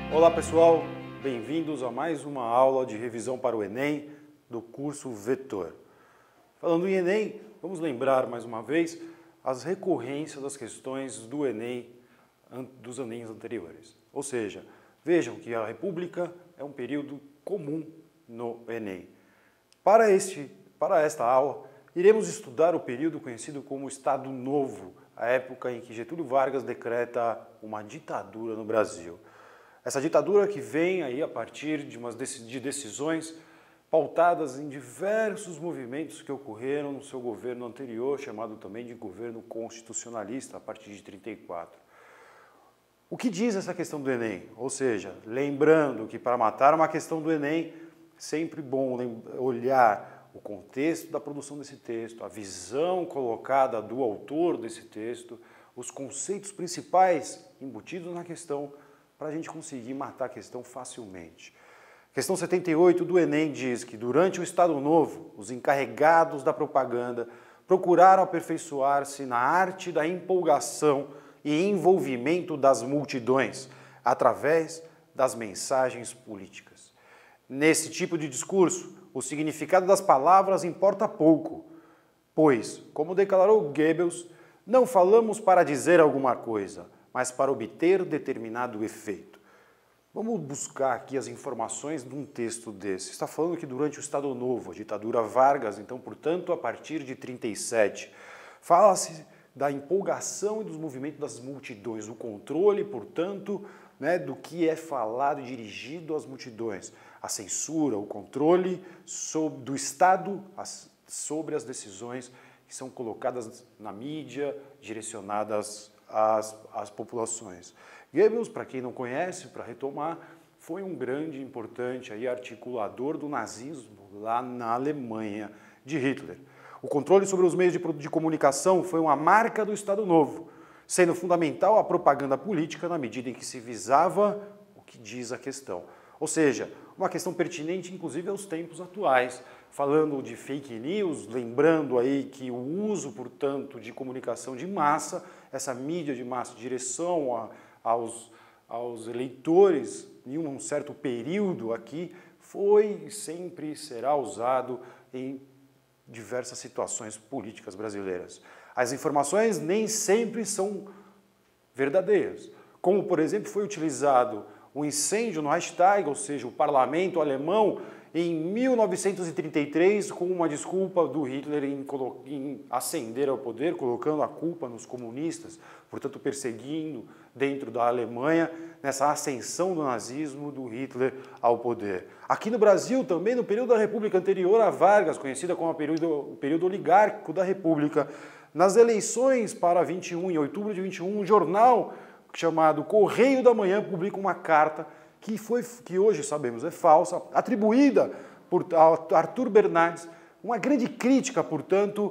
Olá pessoal, bem-vindos a mais uma aula de revisão para o Enem do curso Vetor. Falando em Enem, vamos lembrar mais uma vez as recorrências das questões do Enem dos Enems anteriores. Ou seja, vejam que a República é um período comum no Enem. Para esta aula, iremos estudar o período conhecido como Estado Novo, a época em que Getúlio Vargas decreta uma ditadura no Brasil. Essa ditadura que vem aí a partir de decisões pautadas em diversos movimentos que ocorreram no seu governo anterior, chamado também de governo constitucionalista, a partir de 34. O que diz essa questão do Enem? Ou seja, lembrando que para matar uma questão do Enem, sempre bom olhar o contexto da produção desse texto, a visão colocada do autor desse texto, os conceitos principais embutidos na questão, para a gente conseguir matar a questão facilmente. Questão 78 do Enem diz que durante o Estado Novo, os encarregados da propaganda procuraram aperfeiçoar-se na arte da empolgação e envolvimento das multidões, através das mensagens políticas. Nesse tipo de discurso, o significado das palavras importa pouco, pois, como declarou Goebbels, não falamos para dizer alguma coisa, mas para obter determinado efeito. Vamos buscar aqui as informações de um texto desse. Está falando que durante o Estado Novo, a ditadura Vargas, então, portanto, a partir de 37, fala-se da empolgação e dos movimentos das multidões, o controle, portanto, do que é falado e dirigido às multidões, a censura, o controle do Estado sobre as decisões que são colocadas na mídia, direcionadas às populações. Goebbels, para quem não conhece, para retomar, foi um grande, importante articulador do nazismo lá na Alemanha de Hitler. O controle sobre os meios de comunicação foi uma marca do Estado Novo, sendo fundamental a propaganda política na medida em que se visava o que diz a questão. Ou seja, uma questão pertinente, inclusive, aos tempos atuais, falando de fake news, lembrando aí que o uso, portanto, de comunicação de massa, essa mídia de massa, direção aos eleitores, em um certo período aqui, foi e sempre será usado em diversas situações políticas brasileiras. As informações nem sempre são verdadeiras, como, por exemplo, foi utilizado o incêndio no Reichstag, ou seja, o parlamento alemão, em 1933, com uma desculpa do Hitler em ascender ao poder, colocando a culpa nos comunistas, portanto perseguindo dentro da Alemanha, nessa ascensão do nazismo do Hitler ao poder. Aqui no Brasil, também no período da República anterior a Vargas, conhecida como o período oligárquico da República, nas eleições para 21, em outubro de 21, um jornal chamado Correio da Manhã publica uma carta que hoje sabemos é falsa, atribuída por Arthur Bernardes, uma grande crítica, portanto,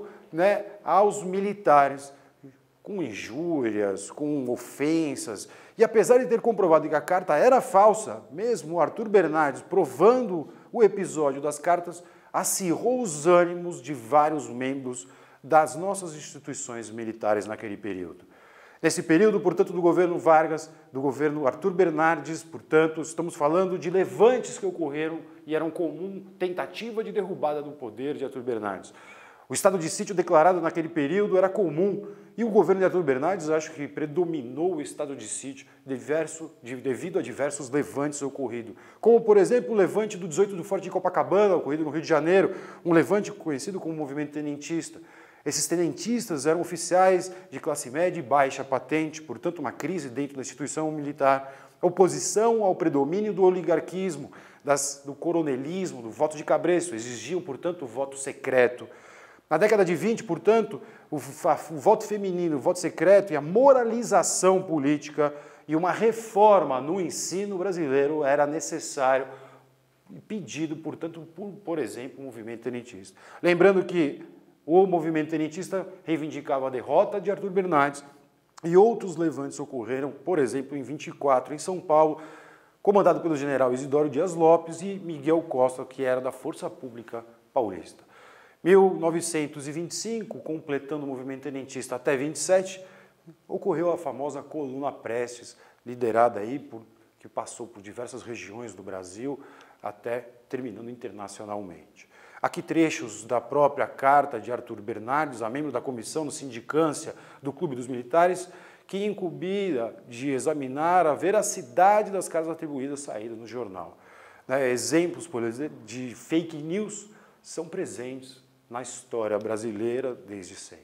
aos militares, com injúrias, com ofensas. E apesar de ter comprovado que a carta era falsa, mesmo Arthur Bernardes provando o episódio das cartas, acirrou os ânimos de vários membros das nossas instituições militares naquele período. Nesse período, portanto, do governo Vargas, do governo Arthur Bernardes, portanto, estamos falando de levantes que ocorreram e eram comum tentativa de derrubada do poder de Arthur Bernardes. O estado de sítio declarado naquele período era comum e o governo de Arthur Bernardes, acho que predominou o estado de sítio devido a diversos levantes ocorridos. Como, por exemplo, o levante do 18 do Forte de Copacabana, ocorrido no Rio de Janeiro, um levante conhecido como movimento tenentista. Esses tenentistas eram oficiais de classe média e baixa patente, portanto, uma crise dentro da instituição militar, oposição ao predomínio do oligarquismo, do coronelismo, do voto de cabresto, exigiam, portanto, o voto secreto. Na década de 20, portanto, o voto feminino, o voto secreto e a moralização política e uma reforma no ensino brasileiro era necessário e pedido, portanto, por exemplo, o movimento tenentista. Lembrando que o movimento tenentista reivindicava a derrota de Arthur Bernardes e outros levantes ocorreram, por exemplo, em 24, em São Paulo, comandado pelo general Isidoro Dias Lopes e Miguel Costa, que era da Força Pública Paulista. 1925, completando o movimento tenentista até 27, ocorreu a famosa Coluna Prestes, liderada aí por que passou por diversas regiões do Brasil até terminando internacionalmente. Aqui trechos da própria carta de Arthur Bernardes, a membro da comissão de sindicância do Clube dos Militares, que incumbia de examinar a veracidade das cartas atribuídas saídas no jornal. Exemplos, por exemplo, de fake news são presentes na história brasileira desde sempre.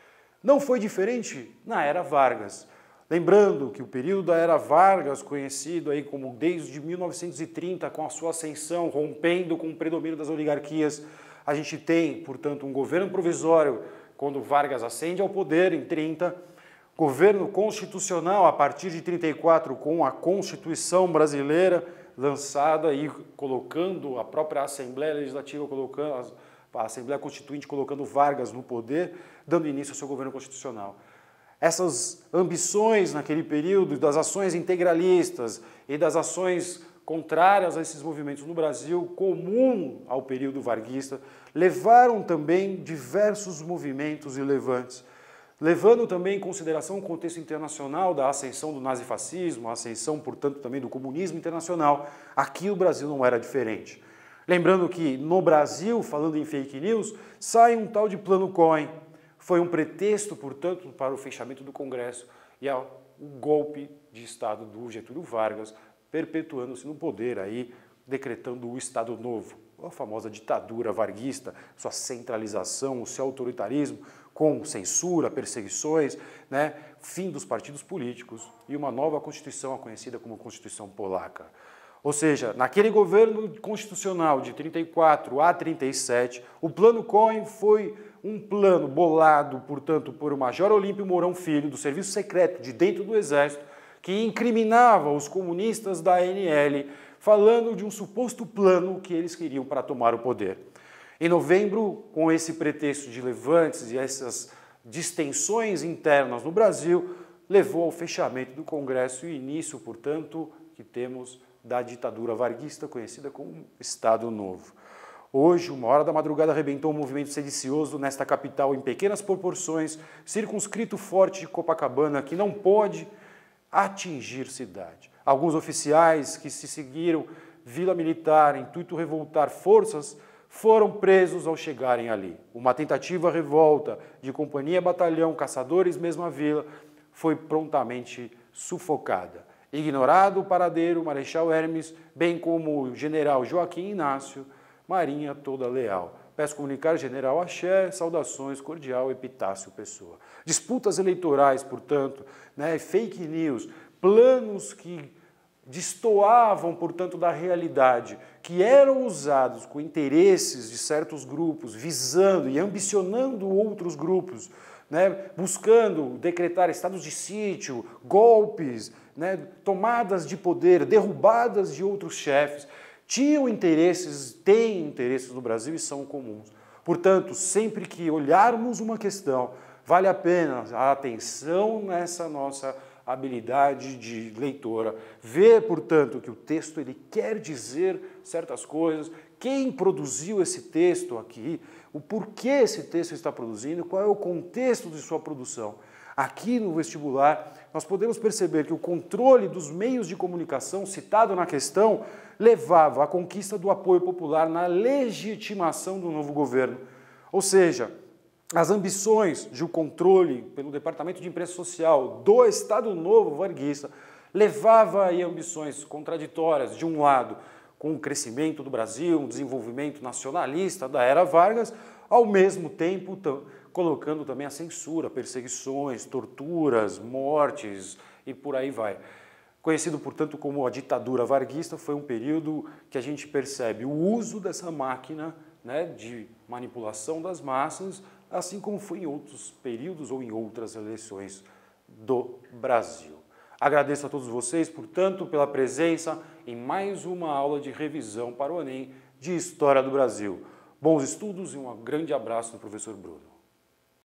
Não foi diferente na era Vargas. Lembrando que o período da era Vargas, conhecido aí como desde 1930, com a sua ascensão, rompendo com o predomínio das oligarquias, a gente tem, portanto, um governo provisório quando Vargas ascende ao poder em 30, governo constitucional a partir de 34 com a Constituição brasileira lançada e colocando a própria Assembleia Legislativa, colocando a Assembleia Constituinte colocando Vargas no poder, dando início ao seu governo constitucional. Essas ambições naquele período das ações integralistas e das ações contrárias a esses movimentos no Brasil, comum ao período varguista, levaram também diversos movimentos e levantes, levando também em consideração o contexto internacional da ascensão do nazifascismo, a ascensão, portanto, também do comunismo internacional. Aqui o Brasil não era diferente. Lembrando que no Brasil, falando em fake news, sai um tal de Plano Cohen. Foi um pretexto, portanto, para o fechamento do Congresso e o golpe de Estado do Getúlio Vargas, perpetuando-se no poder, aí, decretando o Estado Novo, a famosa ditadura varguista, sua centralização, o seu autoritarismo, com censura, perseguições, fim dos partidos políticos e uma nova Constituição, a conhecida como Constituição Polaca. Ou seja, naquele governo constitucional de 34 a 37, o Plano Cohen foi um plano bolado, portanto, por o Major Olímpio Mourão Filho, do Serviço Secreto de dentro do Exército, que incriminava os comunistas da ANL, falando de um suposto plano que eles queriam para tomar o poder. Em novembro, com esse pretexto de levantes e essas distensões internas no Brasil, levou ao fechamento do Congresso e início, portanto, que temos da ditadura varguista, conhecida como Estado Novo. Hoje, 1h da madrugada, arrebentou um movimento sedicioso nesta capital em pequenas proporções, circunscrito forte de Copacabana, que não pode atingir cidade. Alguns oficiais que se seguiram Vila Militar, intuito revoltar forças, foram presos ao chegarem ali. Uma tentativa revolta de companhia, batalhão, caçadores, mesma vila, foi prontamente sufocada. Ignorado o paradeiro, Marechal Hermes, bem como o general Joaquim Inácio, Marinha toda leal. Peço comunicar, general Axé, saudações, cordial, Epitácio Pessoa. Disputas eleitorais, portanto, fake news, planos que destoavam, portanto, da realidade, que eram usados com interesses de certos grupos, visando e ambicionando outros grupos, buscando decretar estados de sítio, golpes, tomadas de poder, derrubadas de outros chefes, tinham interesses, têm interesses no Brasil e são comuns. Portanto, sempre que olharmos uma questão, vale a pena a atenção nessa nossa habilidade de leitora, ver, portanto, que o texto ele quer dizer certas coisas, quem produziu esse texto aqui, o porquê esse texto está produzindo, qual é o contexto de sua produção. Aqui no vestibular, nós podemos perceber que o controle dos meios de comunicação citado na questão levava à conquista do apoio popular na legitimação do novo governo. Ou seja, as ambições de controle pelo Departamento de Imprensa Social do Estado Novo varguista levava a ambições contraditórias, de um lado, com o crescimento do Brasil, um desenvolvimento nacionalista da era Vargas, ao mesmo tempo colocando também a censura, perseguições, torturas, mortes e por aí vai. Conhecido, portanto, como a ditadura varguista, foi um período que a gente percebe o uso dessa máquina de manipulação das massas, assim como foi em outros períodos ou em outras eleições do Brasil. Agradeço a todos vocês, portanto, pela presença em mais uma aula de revisão para o Enem de História do Brasil. Bons estudos e um grande abraço do professor Bruno.